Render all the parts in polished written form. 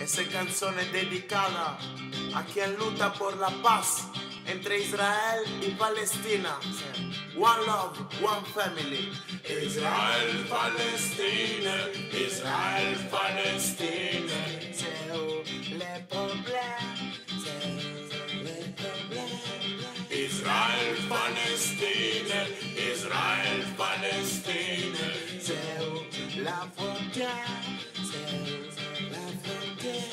Esta canción es dedicada a quien lucha por la paz entre Israel y Palestina. One love, one family. Israel, Palestine, Israel, Palestine. C'est où les problèmes? C'est où les problèmes? Israel, Palestine, Israel, Palestine. C'est où la frontière? C'est où la frontière?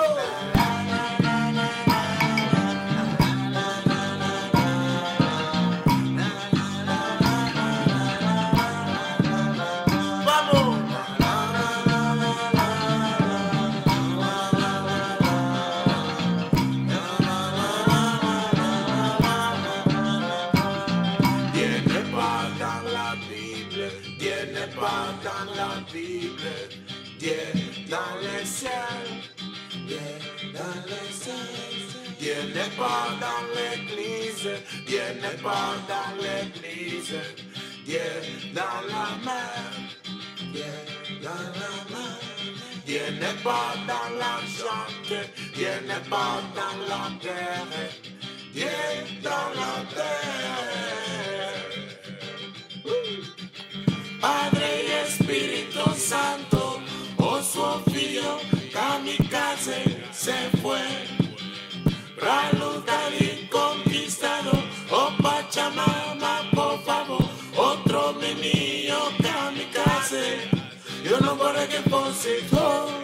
Dans la Bible, Dieu dans les ciels, Dieu dans les cieux. Dieu n'est pas dans l'église, Dieu n'est pas dans l'église, Dieu dans la mer, Dieu dans la mer. Dieu n'est pas dans l'argent, Dieu n'est pas dans la terre, Dieu dans la terre. Padre y Espíritu Santo, oh suo figlio kamikaze se fue pra lutar y conquistado, oh Pachamama, por favor, otro menino kamikaze, yo no vorrei che fosse tu.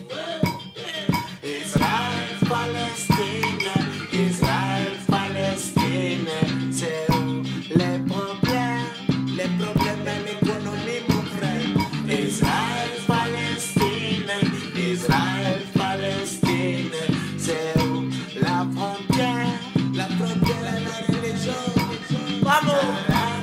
Israel, Palestina, Israel, Palestina, C'est où les problèmes? Les problèmes de l'économie, mon frère. Israel, Palestine, Israel, Palestine. C'est où la frontière? La frontière de la religion. Vamos!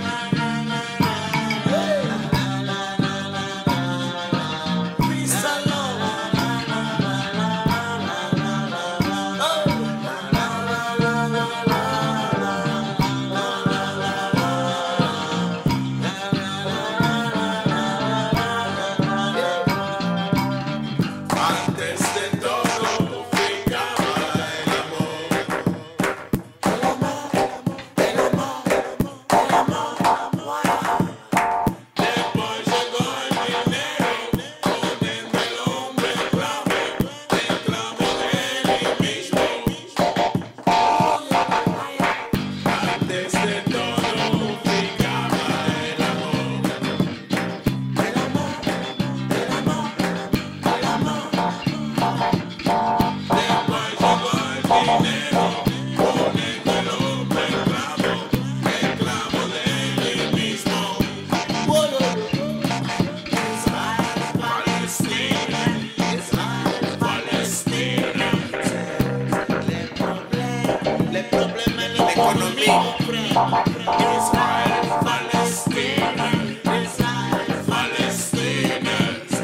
Israel, Palestina, Israel, Palestina.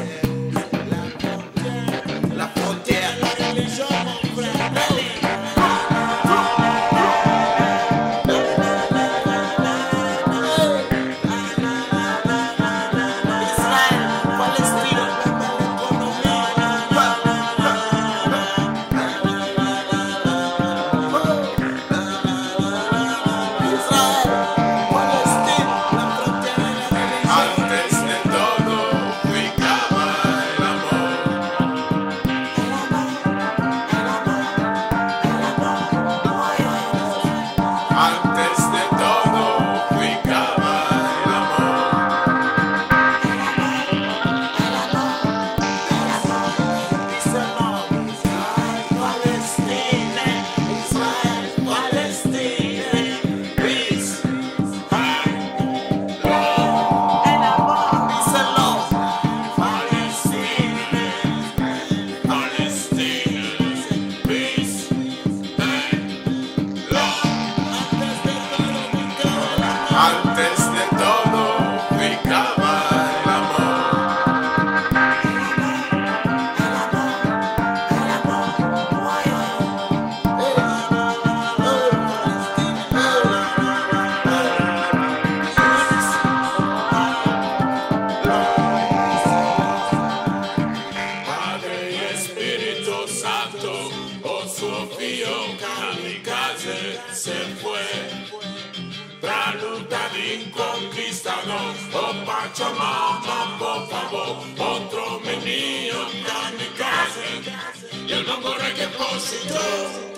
La frontière, la religion, mon frère. Israel, Santo, oh suo figlio kamikaze se fue. Pra luta de conquistador, oh Pachamama, por favor, otro menino kamikaze, y el mambo reggae posito.